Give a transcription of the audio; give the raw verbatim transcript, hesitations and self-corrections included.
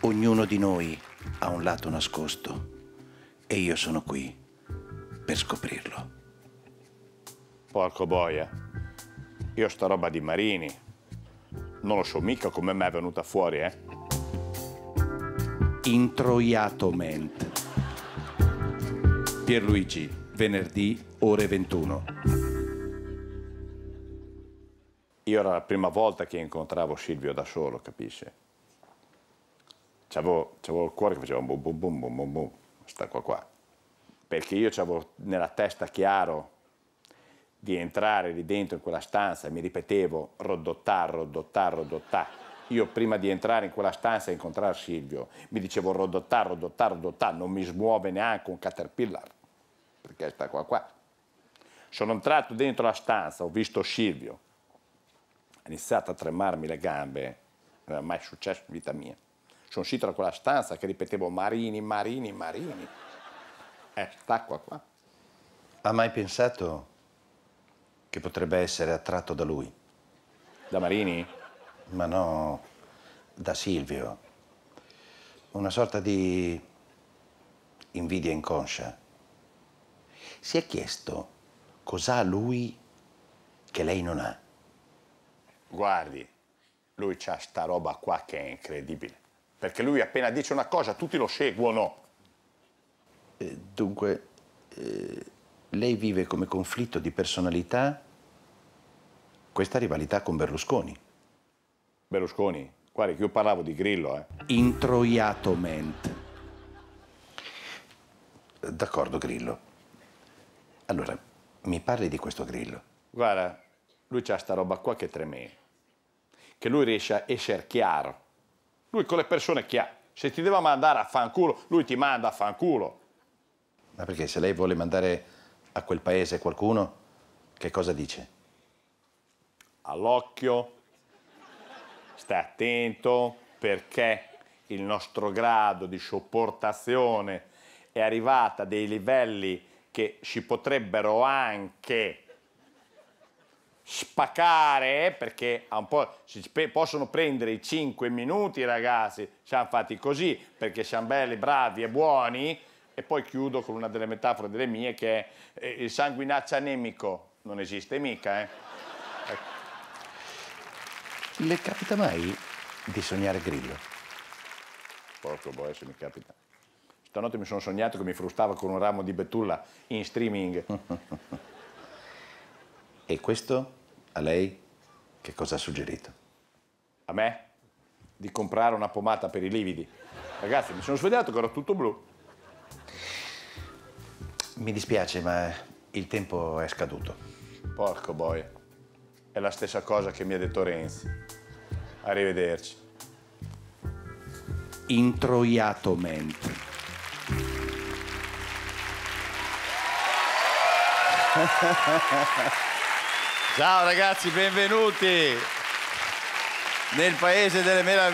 Ognuno di noi ha un lato nascosto e io sono qui per scoprirlo. Porco boia, io sta roba di Marini non lo so mica come mi è venuta fuori, eh? Introiato ment. Pierluigi, venerdì, ore ventuno. Io era la prima volta che incontravo Silvio da solo, capisci? C'avevo, c'avevo il cuore che faceva bum bum bum bum bum bum, sta qua qua. Perché io c'avevo nella testa chiaro di entrare lì dentro in quella stanza e mi ripetevo rodottà, rodottà, rodottà. Io prima di entrare in quella stanza e incontrare Silvio mi dicevo rodottà, rodottà, rodottà, non mi smuove neanche un caterpillar, perché sta qua qua. Sono entrato dentro la stanza, ho visto Silvio, ha iniziato a tremarmi le gambe, non era mai successo in vita mia. Sono uscito da quella stanza che ripetevo Marini, Marini, Marini. Eh, sta qua qua. Ha mai pensato che potrebbe essere attratto da lui? Da Marini? Ma no, da Silvio. Una sorta di invidia inconscia. Si è chiesto cos'ha lui che lei non ha. Guardi, lui c'ha sta roba qua che è incredibile. Perché lui appena dice una cosa tutti lo seguono. Eh, dunque, eh, lei vive come conflitto di personalità questa rivalità con Berlusconi. Berlusconi? Guardi che io parlavo di Grillo, eh. Introiato ment. D'accordo, Grillo. Allora, mi parli di questo Grillo. Guarda, lui c'ha sta roba qua che è tremenda. Che lui riesce a essere chiaro. Lui con le persone è chiaro. Se ti deve mandare a fanculo, lui ti manda a fanculo. Ma perché se lei vuole mandare a quel paese qualcuno, che cosa dice? All'occhio, stai attento, perché il nostro grado di sopportazione è arrivato a dei livelli che si potrebbero anche spaccare, perché a un po' si possono prendere i cinque minuti, ragazzi, siamo fatti così, perché siamo belli, bravi e buoni. E poi chiudo con una delle metafore delle mie, che è eh, il sanguinaccio anemico non esiste mica, eh. Ecco. Le capita mai di sognare Grillo? Porco boia se mi capita. Stanotte mi sono sognato che mi frustava con un ramo di betulla in streaming. E questo a lei che cosa ha suggerito? A me? Di comprare una pomata per i lividi. Ragazzi, mi sono svegliato che ero tutto blu. Mi dispiace, ma il tempo è scaduto. Porco boia. È la stessa cosa che mi ha detto Renzi. Arrivederci. Introiato ment. Ciao ragazzi, benvenuti nel paese delle meraviglie.